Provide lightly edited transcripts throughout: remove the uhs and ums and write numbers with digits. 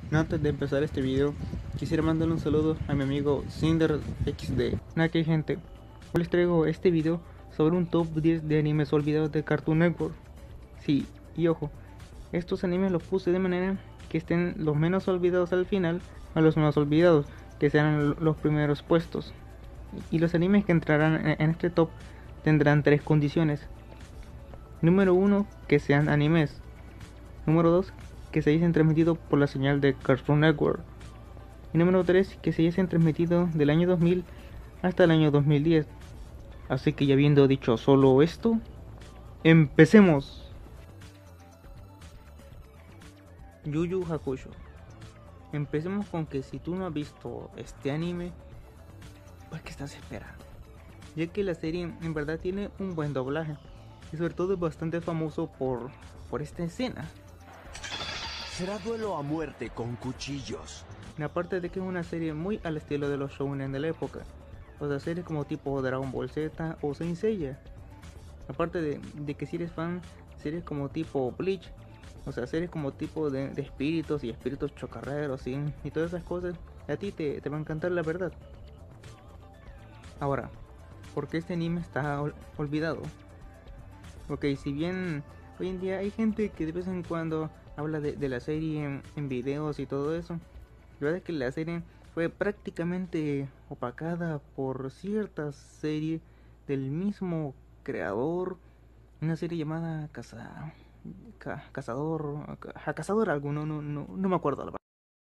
Antes de empezar este video, quisiera mandarle un saludo a mi amigo Cinder XD. Nada que gente, hoy les traigo este video sobre un top 10 de animes olvidados de Cartoon Network. Sí, y ojo, estos animes los puse de manera que estén los menos olvidados al final a los más olvidados, que sean los primeros puestos. Y los animes que entrarán en este top tendrán tres condiciones. Número 1, que sean animes. Número 2, que se hayan transmitido por la señal de Cartoon Network. Y número 3, que se hayan transmitido del año 2000 hasta el año 2010. Así que ya habiendo dicho solo esto, empecemos. Yu Yu Hakusho. Empecemos con que si tú no has visto este anime, pues ¿qué estás esperando? Ya que la serie en verdad tiene un buen doblaje y sobre todo es bastante famoso por esta escena. Será duelo a muerte con cuchillos. Y aparte de que es una serie muy al estilo de los shounen de la época, o sea, series como tipo Dragon Ball Z o Saint Seiya. Aparte de que si eres fan, series como tipo Bleach, o sea, series como tipo de espíritus y espíritus chocarreros y todas esas cosas, a ti te va a encantar, la verdad. Ahora, ¿por qué este anime está olvidado? Ok, si bien hoy en día hay gente que de vez en cuando habla de la serie en videos y todo eso, la verdad es que la serie fue prácticamente opacada por cierta serie del mismo creador, una serie llamada Cazador algo, no me acuerdo la verdad.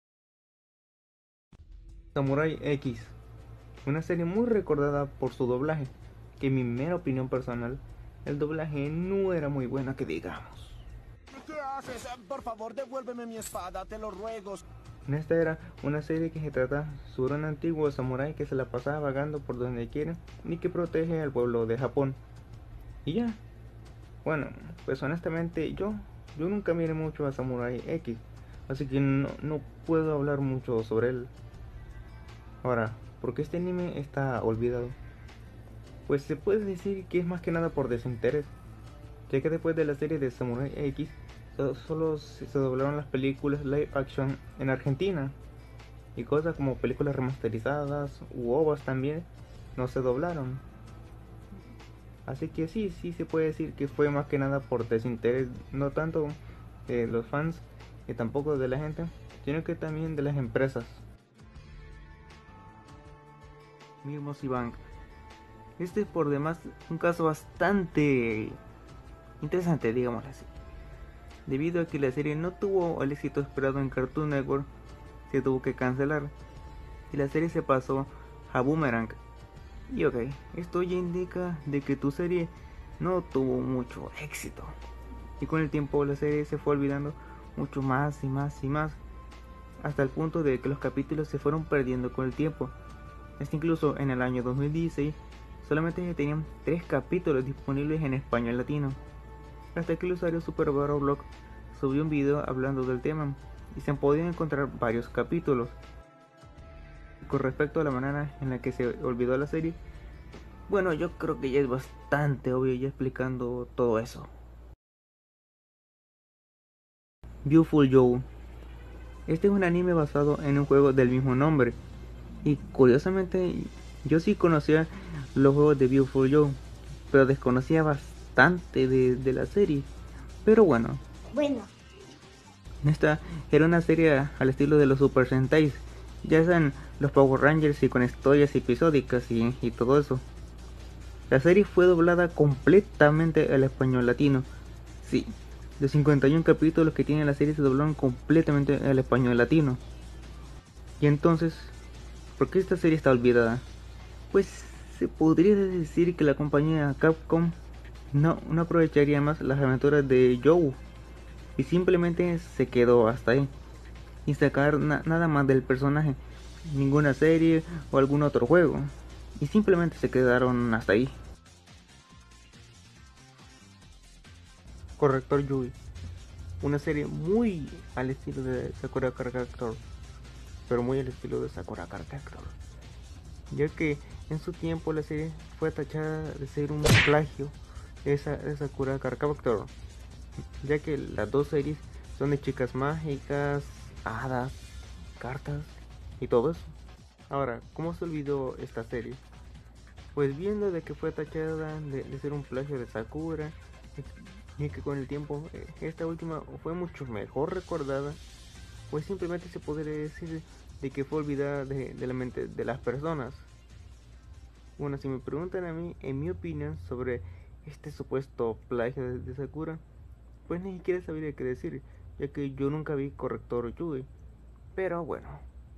Samurai X, una serie muy recordada por su doblaje, que en mi mera opinión personal, el doblaje no era muy bueno que digamos. ¿Qué haces? Por favor, devuélveme mi espada, te lo ruego. Esta era una serie que se trata sobre un antiguo samurái que se la pasaba vagando por donde quiere y que protege al pueblo de Japón. Y ya. Bueno, pues honestamente yo nunca miré mucho a Samurai X, así que no puedo hablar mucho sobre él. Ahora, ¿por qué este anime está olvidado? Pues se puede decir que es más que nada por desinterés, ya que después de la serie de Samurai X solo se doblaron las películas live action en Argentina, y cosas como películas remasterizadas u ovas también no se doblaron. Así que sí se puede decir que fue más que nada por desinterés, no tanto de los fans y tampoco de la gente, sino que también de las empresas. Mirmos y Bank. Este es por demás un caso bastante interesante, digámoslo así. Debido a que la serie no tuvo el éxito esperado en Cartoon Network, se tuvo que cancelar y la serie se pasó a Boomerang. Y ok, esto ya indica de que tu serie no tuvo mucho éxito. Y con el tiempo la serie se fue olvidando mucho más y más y más, hasta el punto de que los capítulos se fueron perdiendo con el tiempo. Incluso en el año 2016 solamente se tenían 3 capítulos disponibles en español latino, hasta que el usuario SuperBarrowBlog subió un video hablando del tema y se han podido encontrar varios capítulos. Con respecto a la manera en la que se olvidó la serie, bueno, yo creo que ya es bastante obvio ya explicando todo eso. Beautiful Joe. Este es un anime basado en un juego del mismo nombre, y curiosamente yo sí conocía los juegos de Beautiful Joe, pero desconocía bastante de la serie. Pero bueno, esta era una serie al estilo de los Super Sentais, ya sean los Power Rangers y con historias episódicas y todo eso. La serie fue doblada completamente al español latino. Sí, los 51 capítulos que tiene la serie se doblaron completamente al español latino. Y entonces, ¿por qué esta serie está olvidada? Pues se podría decir que la compañía Capcom no aprovecharía más las aventuras de Joe y simplemente se quedó hasta ahí, y sacar nada más del personaje, ninguna serie o algún otro juego, y simplemente se quedaron hasta ahí. Corrector Yui, una serie muy al estilo de Sakura Card Captor, pero muy al estilo de Sakura Card Captor, ya que en su tiempo la serie fue tachada de ser un plagio de Sakura Card Captor, ya que las dos series son de chicas mágicas, hadas cartas y todo eso. Ahora, ¿cómo se olvidó esta serie? Pues viendo de que fue tachada de ser un plagio de Sakura, y que con el tiempo esta última fue mucho mejor recordada, pues simplemente se podría decir de que fue olvidada de la mente de las personas. Bueno, si me preguntan a mí, en mi opinión sobre este supuesto plagio de Sakura, pues ni siquiera sabría qué decir, ya que yo nunca vi Corrector Yugi. Pero bueno.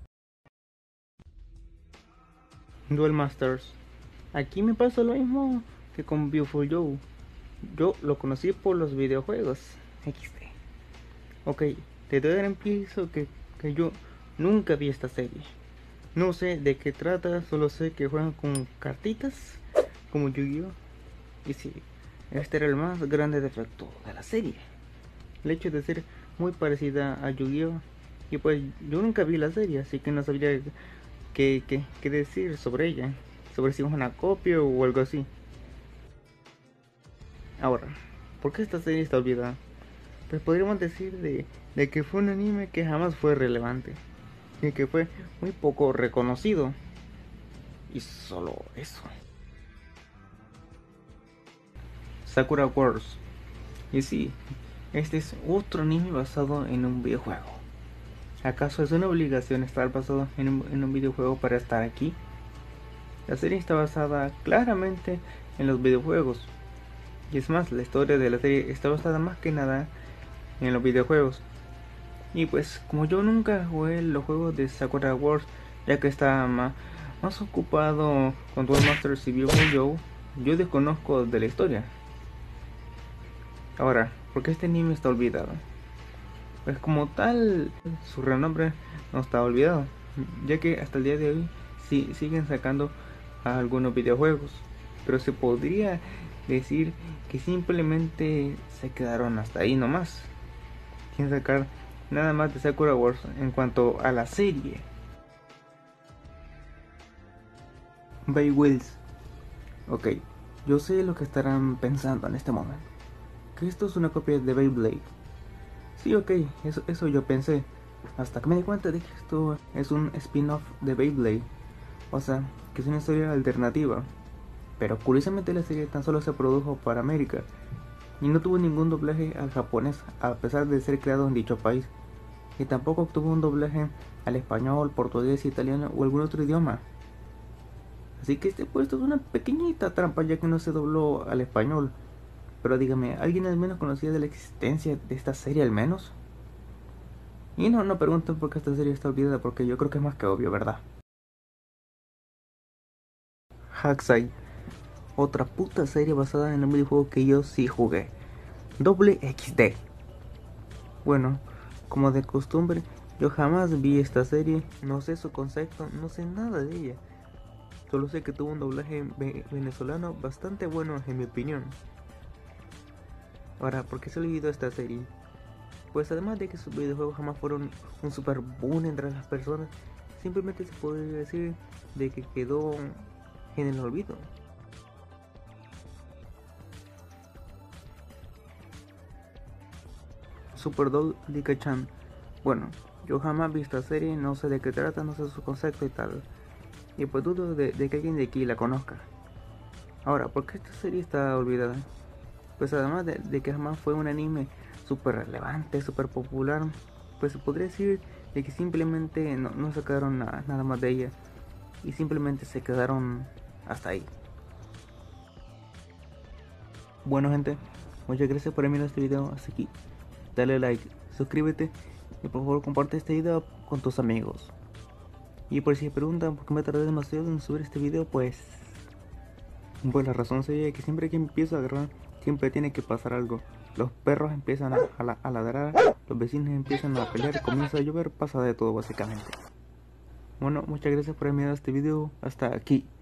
Duel Masters. Aquí me pasa lo mismo que con Beautiful Joe. Yo lo conocí por los videojuegos. XD. Ok, te doy el empiezo que yo nunca vi esta serie. No sé de qué trata, solo sé que juegan con cartitas como Yu-Gi-Oh! Y sí, este era el más grande defecto de la serie. El hecho de ser muy parecida a Yu-Gi-Oh! Y pues yo nunca vi la serie, así que no sabría qué decir sobre ella. Sobre si es una copia o algo así. Ahora, ¿por qué esta serie está olvidada? Pues podríamos decir de que fue un anime que jamás fue relevante. Y que fue muy poco reconocido. Y solo eso. Sakura Wars. Y sí, este es otro anime basado en un videojuego. ¿Acaso es una obligación estar basado en un videojuego para estar aquí? La serie está basada claramente en los videojuegos. Y es más, la historia de la serie está basada más que nada en los videojuegos. Y pues, como yo nunca jugué los juegos de Sakura Wars, ya que estaba más ocupado con Duel Masters y Beautiful Joe, yo desconozco de la historia. Ahora, ¿por qué este anime está olvidado? Pues como tal, su renombre no está olvidado, ya que hasta el día de hoy siguen sacando algunos videojuegos, pero se podría decir que simplemente se quedaron hasta ahí nomás, sin sacar nada más de Sakura Wars en cuanto a la serie. Beyblades. Ok, yo sé lo que estarán pensando en este momento, que esto es una copia de Beyblade. Sí, ok, eso yo pensé, hasta que me di cuenta de que esto es un spin-off de Beyblade, o sea, que es una historia alternativa. Pero curiosamente la serie tan solo se produjo para América y no tuvo ningún doblaje al japonés, a pesar de ser creado en dicho país, y tampoco obtuvo un doblaje al español, portugués, italiano o algún otro idioma. Así que este puesto es una pequeñita trampa, ya que no se dobló al español. Pero dígame, ¿alguien al menos conocía de la existencia de esta serie al menos? Y no pregunten por qué esta serie está olvidada, porque yo creo que es más que obvio, ¿verdad? Hackside, otra puta serie basada en un videojuego que yo sí jugué. Doble XD. Bueno, como de costumbre, yo jamás vi esta serie, no sé su concepto, no sé nada de ella. Solo sé que tuvo un doblaje venezolano bastante bueno en mi opinión. Ahora, ¿por qué se olvidó esta serie? Pues además de que sus videojuegos jamás fueron un super boom entre las personas, simplemente se podría decir de que quedó en el olvido. Super Doll Lika-chan. Bueno, yo jamás vi esta serie, no sé de qué trata, no sé su concepto y tal. Y pues dudo de que alguien de aquí la conozca. Ahora, ¿por qué esta serie está olvidada? Pues además de que jamás fue un anime super relevante, super popular, pues se podría decir de que simplemente no sacaron nada más de ella. Y simplemente se quedaron hasta ahí. Bueno gente, muchas gracias por mirar este video hasta aquí. Dale like, suscríbete y por favor comparte este video con tus amigos. Y por si me preguntan por qué me tardé demasiado en subir este video, pues la razón sería que siempre que empiezo a agarrar, siempre tiene que pasar algo. Los perros empiezan a ladrar, los vecinos empiezan a pelear, comienza a llover, pasa de todo básicamente. Bueno, muchas gracias por haber mirado este video hasta aquí.